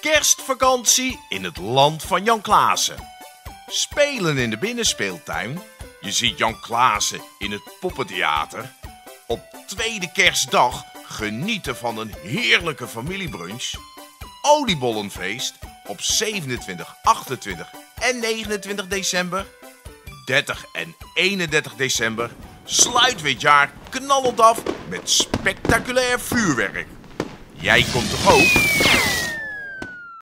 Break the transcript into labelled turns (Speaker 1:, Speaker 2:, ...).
Speaker 1: Kerstvakantie in het land van Jan Klaassen. Spelen in de binnenspeeltuin. Je ziet Jan Klaassen in het poppentheater. Op tweede kerstdag genieten van een heerlijke familiebrunch. Oliebollenfeest op 27, 28 en 29 december. 30 en 31 december sluiten we het jaar knallend af met spectaculair vuurwerk. Jij komt toch ook?